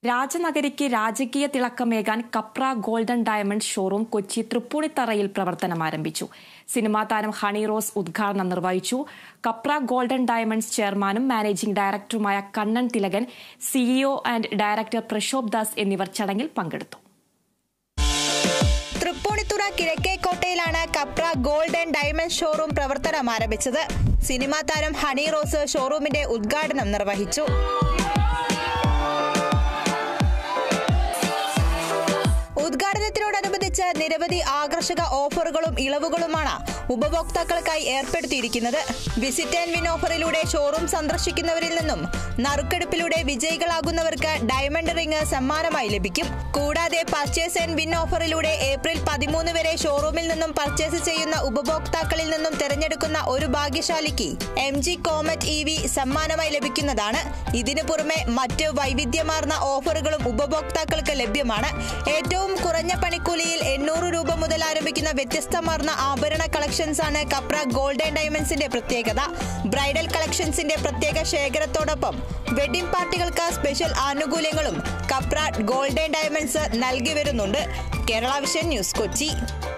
രാജനഗരിക്ക് രാജകീയ തിളക്കമേകാൻ Kapra golden diamond showroom Kochi തൃപ്പൂണിത്തറയിൽ പ്രവർത്തനം ആരംഭിച്ചു. സിനിമാ താരം ഹണി റോസ് ഉദ്ഘാടനം നിർവഹിച്ചു. കപ്ര ഗോൾഡൻ ഡയമണ്ട്സ് ചെയർമാനും മാനേജിംഗ് ഡയറക്ടറുമായ Kannan Thilakan, CEO and director Prashobh Das എന്നിവർ ചടങ്ങിൽ പങ്കെടുത്തു. തൃപ്പൂണിത്തുറ കിഴക്കേക്കോട്ടയിലാണ് കപ്ര ഗോൾഡൻ ഡയമണ്ട് ഷോറൂം പ്രവർത്തനം ആരംഭിച്ചത്. സിനിമാ താരം ഹണി റോസ് ഷോറൂമിന്റെ ഉദ്ഘാടനം നിർവഹിച്ചു. ഉദ്ഘാടനത്തോടനുബന്ധിച്ച് നിരവധി ആകർഷക ഓഫറുകളും ഇളവുകളുമാണ് ഉപഭോക്താക്കൾക്കായി ഏർപ്പെടുത്തിയിരിക്കുന്നത്. വിസിറ്റ് ആൻഡ് വിൻ ഓഫറിലൂടെ ഷോറൂം സന്ദർശിക്കുന്നവരിൽ നിന്നും നറുക്കെടുപ്പിലൂടെ വിജയികളാകുന്നവർക്ക് ഡയമണ്ട് റിംഗ് സമ്മാനമായി ലഭിക്കും. കൂടാതെ പർച്ചേസ് ആൻഡ് വിൻ ഓഫറിലൂടെ ഏപ്രിൽ 13 വരെ ഷോറൂമിൽ നിന്നും പർച്ചേസ് ചെയ്യുന്ന ഉപഭോക്താക്കളിൽ നിന്നും തിരഞ്ഞെടുക്കുന്ന ഒരു ഭാഗ്യശാലിക്ക് MG കോമറ്റ് EV സമ്മാനമായി ലഭിക്കുന്നതാണ്. ഇതിനു പുറമെ മറ്റ് വൈവിധ്യമാർന്ന ഓഫറുകളും ഉപഭോക്താക്കൾക്ക് ലഭ്യമാണ്. ഏറ്റവും കുറഞ്ഞ പണിക്കൂലിയിൽ 800 രൂപ മുതൽ ആരംഭിക്കുന്ന വ്യത്യസ്തമാർന്ന ആഭരണ കളക്ഷൻസ് ആണ് കപ്ര ഗോൾഡൻ ഡയമണ്ട്സിന്റെ പ്രത്യേകത. ബ്രൈഡൽ കളക്ഷൻസിന്റെ പ്രത്യേക ശേഖരത്തോടൊപ്പം വെഡിംഗ് പാർട്ടികൾക്ക് സ്പെഷ്യൽ ആനുകൂല്യങ്ങളും കപ്ര ഗോൾഡൻ ഡയമണ്ട്സ് നൽകി വരുന്നുണ്ട്. Kerala vision news, Kochi.